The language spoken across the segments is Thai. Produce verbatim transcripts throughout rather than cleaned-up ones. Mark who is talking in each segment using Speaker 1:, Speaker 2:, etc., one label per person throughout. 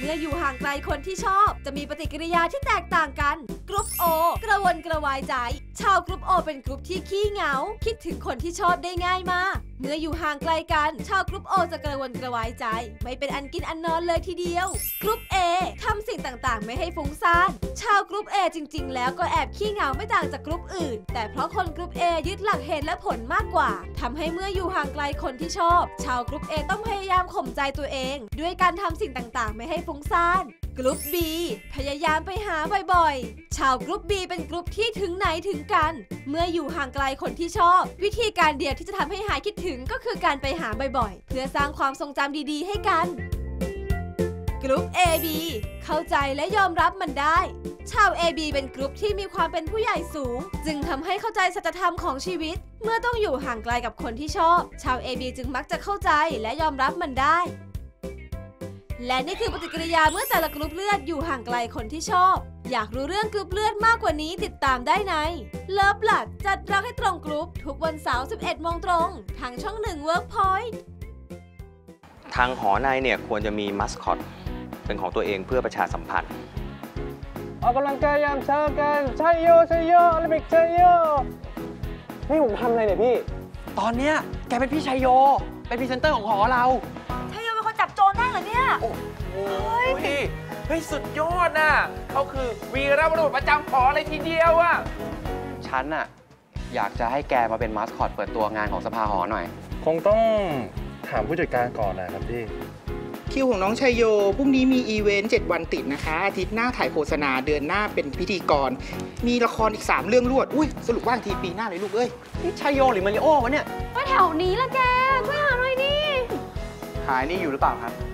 Speaker 1: เมื่ออยู่ห่างไกลคนที่ชอบจะมีปฏิกิริยาที่แตกต่างกันกรุ๊ป O กระวนกระวายใจชาวกรุ๊ป O เป็นกรุ๊ปที่ขี้เหงาคิดถึงคนที่ชอบได้ง่ายมากเมื่ออยู่ห่างไกลกันชาวกรุ๊ป O จะกระวนกระวายใจไม่เป็นอันกินอันนอนเลยทีเดียวกรุ๊ป A ทำสิ่งต่างๆไม่ให้ฟุ้งซ่านชาวกรุ๊ป A จริงๆแล้วก็แอบขี้เหงาไม่ต่างจากกรุ๊ปอื่นแต่เพราะคนกรุ๊ป A ยึดหลักเหตุและผลมากกว่าทำให้เมื่ออยู่ห่างไกลคนที่ชอบชาวกรุ๊ป A ต้องพยายามข่มใจตัวเองด้วยการทำสิ่งต่างๆไม่ให้ฟุ้งซ่านกรุ๊ป B พยายามไปหาบ่อยๆชาวกรุ๊ป B เป็นกรุ๊ปที่ถึงไหนถึงกันเมื่ออยู่ห่างไกลคนที่ชอบวิธีการเดียวที่จะทำให้หายคิดถึงก็คือการไปหาบ่อยๆเพื่อสร้างความทรงจำดีๆให้กันกรุ๊ป เอ บี เข้าใจและยอมรับมันได้ชาว เอ บี เป็นกรุ๊ปที่มีความเป็นผู้ใหญ่สูงจึงทำให้เข้าใจสัจธรรมของชีวิตเมื่อต้องอยู่ห่างไกลกับคนที่ชอบชาว เอ บี จึงมักจะเข้าใจและยอมรับมันได้และนี่คือปฏิกิริยาเมื่อแต่ละกรุ๊ปเลือดอยู่ห่างไกลคนที่ชอบอยากรู้เรื่องกรุ๊ปเลือดมากกว่านี้ติดตามได้ในเลิฟบลัดจัดรักให้ตรงกรุ๊ปทุกวันเสาร์ สิบเอ็ดโมงตรงทางช่องหนึ่ง Workpoint
Speaker 2: ทางหอในเนี่ยควรจะมีมัสคอตเป็นของตัวเองเพื่อประชาสัมพันธ์
Speaker 3: ออกกำลังกายยามเช้ากันใช่โยใช่โยอลิมปิกใช่โยนี่ผมทำอะไรเนี่ยพี่ตอนเนี้ยแกเป็นพี่ชัยโยเป็นพรีเซนเตอร์ของหอเรา
Speaker 1: ชัยโยเป็นคนจับโจรได้เหรอเนี่ย
Speaker 3: โอ้โหเฮ้ยสุดยอดน่ะเขาคือวีรบุรุษประจำหอเลยทีเดียวอ่ะฉันน่ะอยากจะให้แกมาเป็นมาสคอตเปิดตัวงานของสภาหอหน่อย
Speaker 4: คงต้องถามผู้จัดการก่อนนะครับพี่
Speaker 5: คิวของน้องชัยโยพรุ่งนี้มีอีเวนต์เจ็ดวันติดนะคะอาทิตย์หน้าถ่ายโฆษณาเดือนหน้าเป็นพิธีกรมีละครอีกสามเรื่องรวดอุ้ยสรุปว่างทีปีหน้าเลยลูกเอ้ย
Speaker 3: นี่ชัยโยหรือมาริโอวะเนี่ย
Speaker 1: ว่าแถวนี้ละแกช่วยหาหน่อยดิ
Speaker 3: หายนี่อยู่หรือเปล่าครับ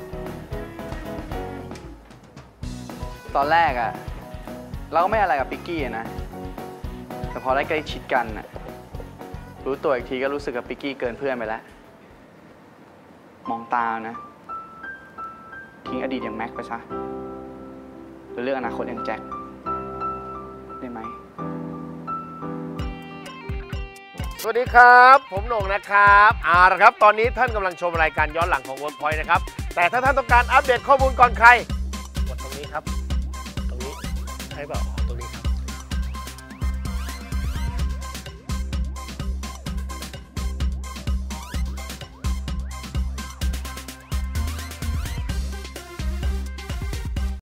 Speaker 3: ตอนแรกอะเราก็ไม่อะไรกับปิกกี้นะแต่พอได้ใกล้ชิดกันอะรู้ตัวอีกทีก็รู้สึกกับปิกกี้เกินเพื่อนไปแล้วมองตานะทิ้งอดีตอย่างแม็กไปซะแล้วเลือกอนาคตอย่างแจ็คได้ไหม
Speaker 6: สวัสดีครับผมโหน่งนะครับเอาละครับตอนนี้ท่านกำลังชมรายการย้อนหลังของ Workpoint นะครับแต่ถ้าท่านต้องการอัปเดตข้อมูลก่อนใครกดตรงนี้ครับตรงนี้ใช่เปล่า